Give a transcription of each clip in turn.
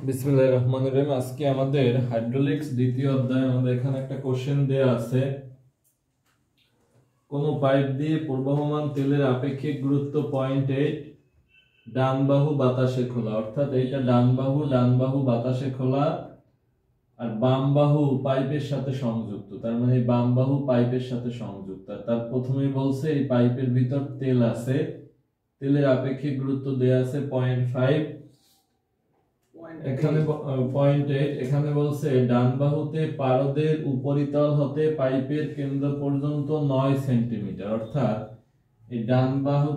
বিসমিল্লাহির রহমানির রহিম। আজকে আমাদের হাইড্রোলিক্স দ্বিতীয় অধ্যায়ে আমাদের এখানে একটা কোশ্চেন দেয়া আছে। কোন পাইপ দিয়ে প্রবাহমান তেলের আপেক্ষিক গুরুত্ব 0.8, ডান বাহু বাতাসে খোলা, অর্থাৎ এইটা ডান বাহু বাতাসে খোলা আর বাম বাহু পাইপের সাথে সংযুক্ত। তার মানে বাম বাহু পাইপের সাথে সংযুক্ত। তার প্রথমেই বলছে এই পাইপের ভিতর তেল আছে, তেলের আপেক্ষিক গুরুত্ব দেয়া আছে 0.5, এখানে 0.8। এখানে বলছে ডান বাহুতে পারদের উপরিতল হতে পাইপের কেন্দ্র পর্যন্ত 9 সেন্টিমিটার, অর্থাৎ এই ডান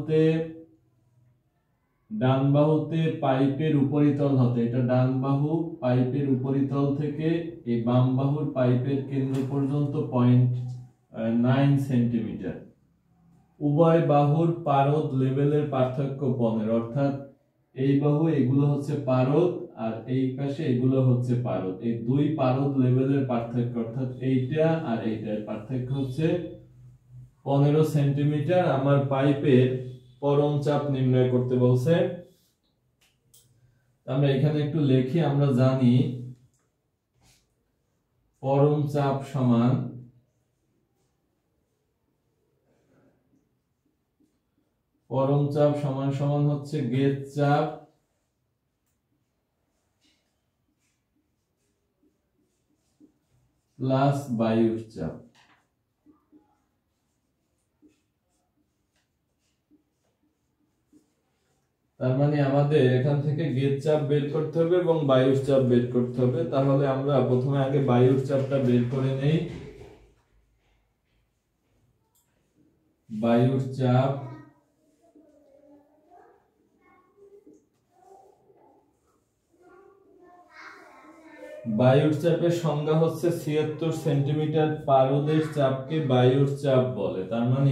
বাহুতে পাইপের উপরিতল হতে, এটা ডান বাহু পাইপের উপরিতল থেকে এই বাম বাহুর পাইপের কেন্দ্র পর্যন্ত 0.9 সেন্টিমিটার। উভয় বাহুর পারদ লেভেলের পার্থক্য 15, অর্থাৎ এই বাহু এগুলো হচ্ছে পারদ আর এই পাশে এগুলো হচ্ছে পারদ। এই দুই পারদ লেভেলের পার্থক্য, অর্থাৎ এইটা আর এইটার পার্থক্য হচ্ছে 15 সেন্টিমিটার। আমার পাইপের পরম চাপ নির্ণয় করতে বলছে। আমরা এখানে একটু লিখি। আমরা জানি পরম চাপ সমান হচ্ছে গেজ চাপ প্লাস বায়ুর চাপ। তার মানে আমাদের এখান থেকে গেজ চাপ বের করতে হবে এবং বায়ুর চাপ বের করতে হবে। তাহলে আমরা প্রথমে আগে বায়ুর চাপটা বের করে নেই। বায়ুর চাপের সংজ্ঞা হচ্ছে 76 সেন্টিমিটার। পারদের চাপকে বায়ুর চাপ বলে। তার মানে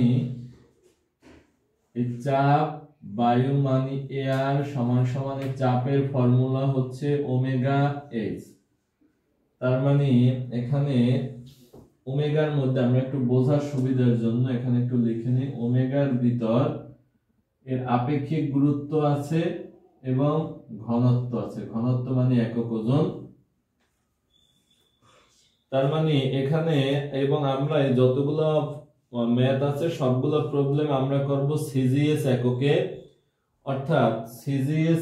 এই চাপ বায়ু মানে এয়ার সমান সমান এই চাপের ফর্মুলা হচ্ছে ওমেগা এইচ। তার মানে এখানে ওমেগার মধ্যে আমরা একটু বোঝার সুবিধার জন্য এখানে একটু লিখে নিই, ওমেগার ভিতর এর আপেক্ষিক গুরুত্ব আছে এবং ঘনত্ব আছে। ঘনত্ব মানে একক ওজন। তার মানে এখানে এবং আমরা যতগুলো ম্যাথ আছে সবগুলো প্রবলেম আমরা করব সিজিএস এককে, অর্থাৎ সিজিএস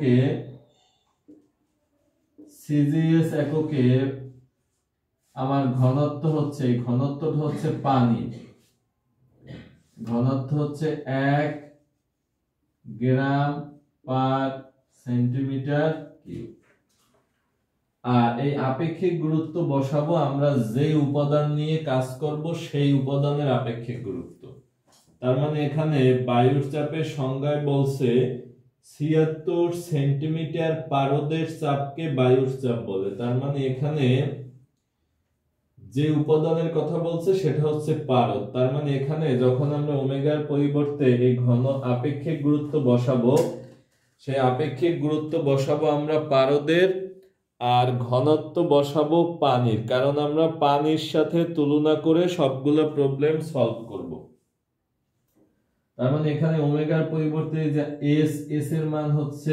এককে আমার ঘনত্বটা হচ্ছে পানির ঘনত্ব হচ্ছে 1 গ্রাম পার সেন্টিমিটার কিউব। আর এই আপেক্ষিক গুরুত্ব বসাবো আমরা যে উপাদান নিয়ে কাজ করব সেই উপাদানের আপেক্ষিক গুরুত্ব। তার মানে এখানে বায়ুর চাপের সংজ্ঞায় বলছে 76 সেন্টিমিটার পারদের চাপকে বায়ুর চাপ বলে। তার মানে এখানে যে উপাদানের কথা বলছে সেটা হচ্ছে পারদ। তার মানে এখানে যখন আমরা ওমেগার পরিবর্তে এই ঘন আপেক্ষিক গুরুত্ব বসাবো, সেই আপেক্ষিক গুরুত্ব বসাবো আমরা পারদের আর ঘনত্ব বসাবো পানির, কারণ আমরা পানির সাথে তুলনা করে সবগুলো প্রবলেম সলভ করব। তার মানে এখানে ওমেগার পরিবর্তে যে এস এর মান হচ্ছে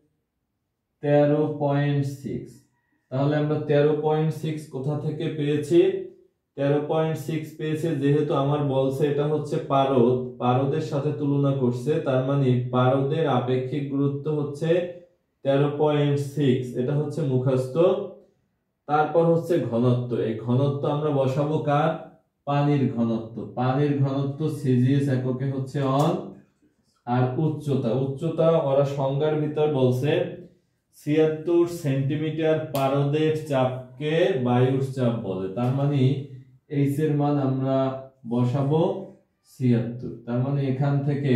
13.6। তাহলে আমরা 13.6 কোথা থেকে পেয়েছি? 13.6 পেয়েছে যেহেতু আমার বলছে এটা হচ্ছে পারদের সাথে তুলনা করছে। তার মানে পারদের আপেক্ষিক গুরুত্ব হচ্ছে 13.6, এটা হচ্ছে মুখস্থ। তারপর হচ্ছে ঘনত্ব। এই ঘনত্ব আমরা বসাবো কার? পানির ঘনত্ব সিজিএস এককে হচ্ছে অন। আর উচ্চতা ওরা সংজ্ঞার ভিতর বলছে 76 সেন্টিমিটার পারদের চাপকে বায়ুর চাপ বলে। তার মানে এইচ এর মান আমরা বসাবো 76। তার মানে এখান থেকে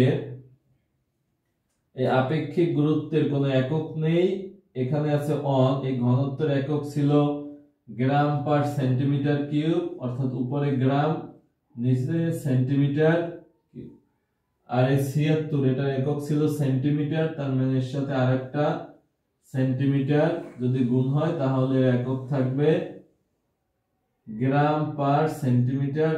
এই আপেক্ষিক গুরুত্বের কোনো একক নেই, এখানে আছে অন। এই ঘনত্বের একক ছিল গ্রাম পার সেন্টিমিটার কিউব, অর্থাৎ উপরে গ্রাম নিচে সেন্টিমিটার কিউব। আর এই 76 এটার একক ছিল সেন্টিমিটার। তার মানে এর সাথে আরেকটা সেন্টিমিটার যদি গুণ হয় তাহলে একক থাকবে গ্রাম পার সেন্টিমিটার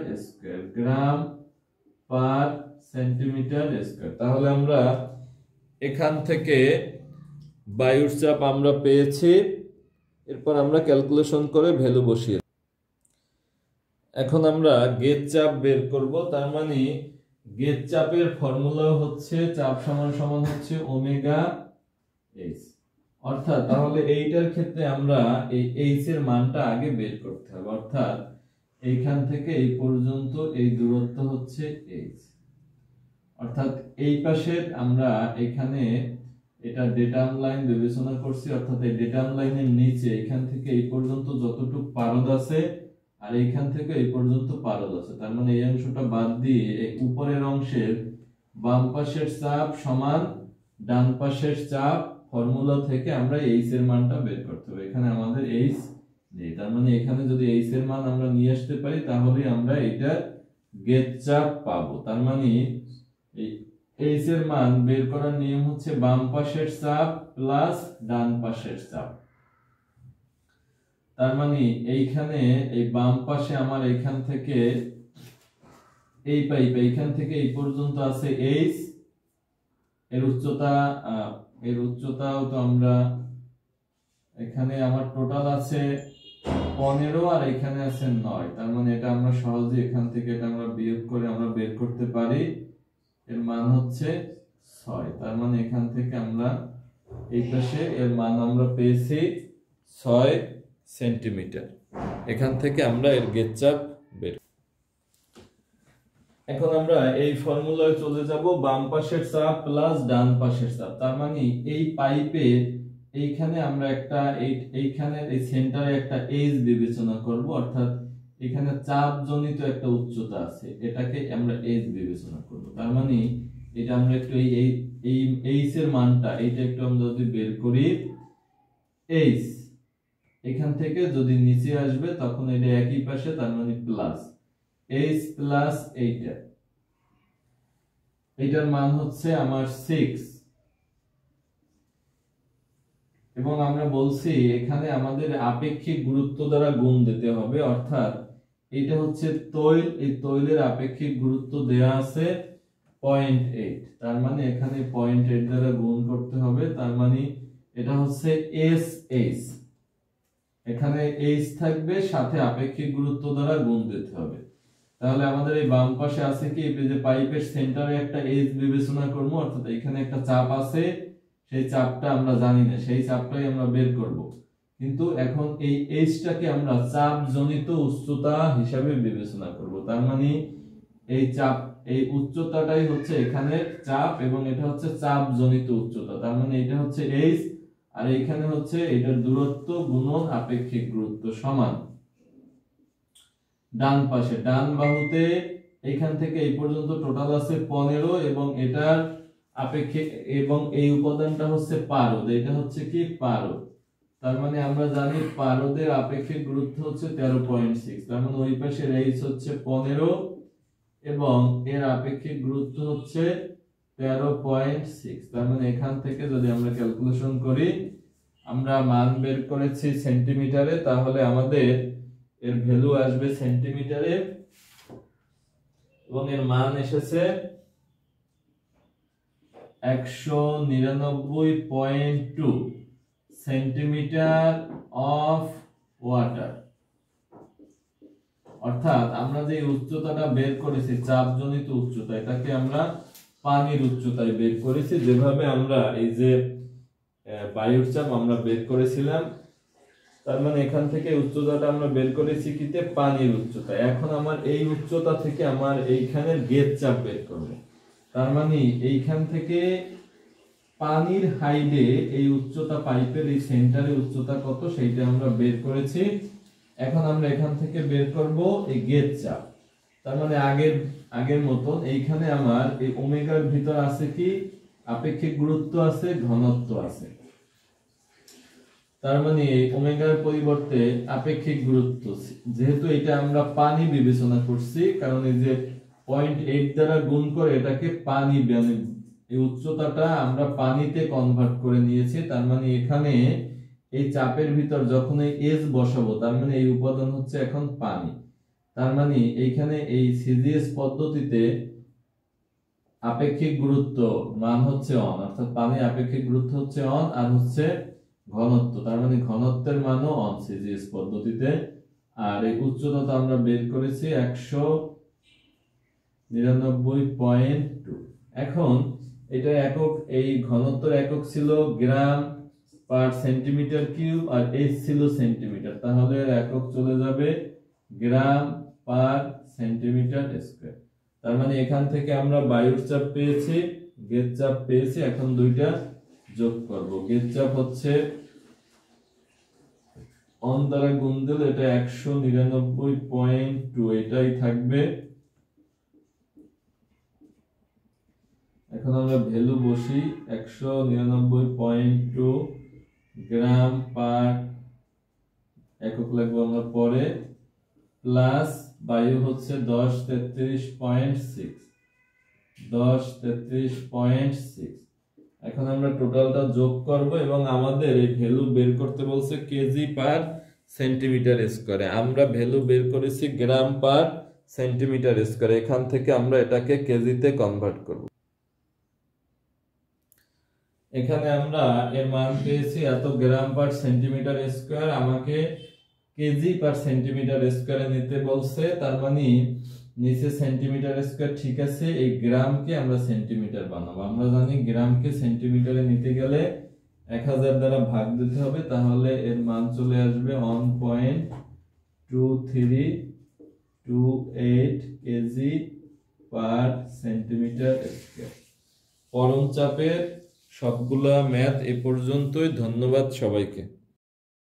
স্কয়ার। তাহলে আমরা এখান থেকে বায়ুর চাপ আমরা পেয়েছি, এরপর আমরা ক্যালকুলেশন করে ভ্যালু বসিয়ে এখন আমরা গেজ চাপ বের করব। তার মানে গেজ চাপের ফর্মুলা হচ্ছে চাপ সমান সমান হচ্ছে ওমেগা এইচ। অর্থাৎ তাহলে এইটার ক্ষেত্রে আমরা এই এইচ এর মানটা আগে বের করতে হবে। অর্থাৎ এইখান থেকে এই পর্যন্ত এই দূরত্ব হচ্ছে এইচ। অর্থাৎ এই পাশে আমরা এখানে এটা ডেটাম লাইন বিবেচনা করছি। অর্থাৎ এই ডেটাম লাইনের নিচে এখান থেকে এই পর্যন্ত যতটুকু পারদ আছে আর এইখান থেকে এই পর্যন্ত পারদ আছে, তার মানে এই অংশটা বাদ দিয়ে এই উপরের অংশের বাম পাশের চাপ সমান ডান পাশের চাপ ফর্মুলা থেকে আমরা এইচ এর মানটা বের করতে হবে। এখানে আমাদের এইচ নেই, তার মানে এখানে যদি এইচ এর মান আমরা নিয়ে আসতে পারি তাহলে আমরা এটা গেজ চাপ পাবো। তার মানে এই এইচ এর মান বের করার নিয়ম হচ্ছে বাম পাশের চাপ প্লাস ডান পাশের চাপ। তার মানে এইখানে এই বাম পাশে আমার এইখান থেকে এই পাইপ এইখান থেকে এই পর্যন্ত আছে এইচ, এর উচ্চতাও তো আমরা এখানে আমার টোটাল আছে 15 আর এখানে আছে 9। তার মানে এটা আমরা সহজে এখান থেকে এটা আমরা বিয়োগ করে আমরা বের করতে পারি, এর মান হচ্ছে 6। তার মানে এখান থেকে আমরা এই পাশে এর মান আমরা পেয়েছি 6 সেন্টিমিটার। এখান থেকে আমরা এর গেজ চাপ বের। এখন আমরা এই ফর্মুলায় চলে যাব বাম পাশের চাপ প্লাস ডান পাশের চাপ। তার মানে এই পাইপে এইখানে আমরা একটা এইখানে এই সেন্টারে একটা এইচ বিবেচনা করব। অর্থাৎ এখানে চাপ জনিত একটা উচ্চতা আছে, এটাকে আমরা এইচ বিবেচনা করব। তার মানে এটা আমরা একটু এই এইচ এর মানটা এইটা একটু আমরা যদি বের করি, এইচ এখান থেকে যদি নিচে আসবে তখন এটা একই পাশে, তার মানে প্লাস এইচ প্লাস এইটার মান হচ্ছে আমার 6। এবং আমরা বলছি এখানে আমাদের আপেক্ষিক গুরুত্ব দ্বারা গুণ দিতে হবে। অর্থাৎ এটা হচ্ছে তৈল, এই তৈলের আপেক্ষিক গুরুত্ব দেয়া আছে 0.8। তার মানে এখানে 0.8 দ্বারা গুণ করতে হবে। তার মানে এটা হচ্ছে এসএইচ, এখানে এইচ থাকবে সাথে আপেক্ষিক গুরুত্ব দ্বারা গুণ দিতে হবে। তাহলে আমাদের এই বাম পাশে আছে কি, এই যে পাইপের সেন্টারে একটা এইচ বিবেচনা করব। অর্থাৎ এখানে একটা চাপ আছে, সেই চাপটা আমরা জানি না, সেই চাপটাই আমরা বের করব। কিন্তু এখন এই এইচটাকে আমরা চাপ জনিত উচ্চতা হিসাবে বিবেচনা করব। তার মানে এই চাপ এই উচ্চতাটাই হচ্ছে এখানে চাপ এবং এটা হচ্ছে চাপ জনিত উচ্চতা। তার মানে এটা হচ্ছে এইচ আর এখানে হচ্ছে এটার দূরত্ব গুণন আপেক্ষিক গুরুত্ব সমান ডান পাশে ডান বাহুতে এখান থেকে এই পর্যন্ত টোটাল আছে 15 এবং এটার আপেক্ষিক এবং এই উপাদানটা হচ্ছে পারদ, এটা হচ্ছে কি পারদ। তার মানে আমরা জানি পারদের আপেক্ষিক গুরুত্ব হচ্ছে 13.6। তার মানে ওই পাশে এইচ হচ্ছে 15 এবং এর আপেক্ষিক গুরুত্ব হচ্ছে 13.6। তার মানে এখান থেকে যদি আমরা ক্যালকুলেশন করি, আমরা মান বের করেছি সেন্টিমিটারে, তাহলে আমাদের এর ভ্যালু আসবে সেন্টিমিটারে এবং এর মান এসেছে 199.2 সেন্টিমিটার অফ ওয়াটার। অর্থাৎ আমরা যে উচ্চতাটা বের করেছি চাপজনিত উচ্চতা, এটাকে আমরা পানির উচ্চতায় বের করেছি, যেভাবে আমরা এই যে বায়ুর চাপ আমরা বের করেছিলাম। তার মানে এখান থেকে উচ্চতাটা আমরা বের করেছি কিতে পানির উচ্চতা। এখন আমার এই উচ্চতা থেকে আমার এইখানে গেজ চাপ বের করব। তার মানে এইখান থেকে পানির হাইডে এই উচ্চতা পাইপের এই সেন্টারে উচ্চতা কত সেইটা আমরা বের করেছি। এখন আমরা এখান থেকে বের করব এই গেজ চাপ। তার মানে আগের মতন এইখানে আমার এই ওমেগার ভিতর আছে কি আপেক্ষিক গুরুত্ব আছে, ঘনত্ব আছে। তার মানে এই ওমেগার পরিবর্তে আপেক্ষিক গুরুত্ব, যেহেতু এটা আমরা পানি বিবেচনা করছি কারণ এই যে 0.8 দ্বারা গুণ করে এটাকে পানি, এই উচ্চতাটা আমরা পানিতে কনভার্ট করে নিয়েছি। তার মানে এখানে এই চাপের ভিতর যখন এই এস বসাবো, তার মানে এই উপাদান হচ্ছে এখন পানি। তার মানে এইখানে এই সিজিএস পদ্ধতিতে আপেক্ষিক গুরুত্ব মান হচ্ছে অন, অর্থাৎ পানির আপেক্ষিক গুরুত্ব হচ্ছে অন, আর হচ্ছে ঘনত্ব, তার মানে ঘনত্বের মানও অন সিজিএস পদ্ধতিতে। আর এই উচ্চতা তো আমরা বের করেছি 199.2। এখন এটা একক, এই ঘনত্বের একক ছিল গ্রাম পার সেন্টিমিটার কিউব আর এইচ ছিল সেন্টিমিটার, তাহলে একক চলে যাবে গ্রাম পার সেন্টিমিটার স্কয়ার। তার মানে এখান থেকে আমরা বায়ুর চাপ পেয়েছি, গেজ চাপ পেয়েছি, এখন দুইটা যোগ করব। গেজ চাপ হচ্ছে অন দ্বারা গুণ দিলে এটা 199.2 এটাই থাকবে। এখন আমরা ভ্যালু বসি, 199.2 গ্রাম পার একক লাগবে আমরা পরে, প্লাস বায়ু হচ্ছে 1033.6। এখন আমরা টোটালটা যোগ করব এবং আমাদের এই ভ্যালু বের করতে বলছে কেজি পার সেন্টিমিটার স্কয়ারে। আমরা ভ্যালু বের করেছি গ্রাম পার সেন্টিমিটার স্কয়ারে, এখান থেকে আমরা এটাকে কেজিতে কনভার্ট করব। এখানে আমরা এর মান পেয়েছি এত গ্রাম পার সেন্টিমিটার স্কয়ার, আমাকে কেজি পার সেন্টিমিটার স্কয়ারে নিতে বলছে, তার মানে নিচে সেন্টিমিটার স্কয়ার ঠিক আছে, এই গ্রামকে আমরা সেন্টিমিটার বানাবো। আমরা জানি গ্রামকে সেন্টিমিটারে নিতে গেলে 1000 দ্বারা ভাগ দিতে হবে, তাহলে এর মান চলে আসবে 1.2328 কেজি পার সেন্টিমিটার স্কয়ার। পরম চাপের সবগুলা ম্যাথ এ পর্যন্তই। ধন্যবাদ সবাইকে।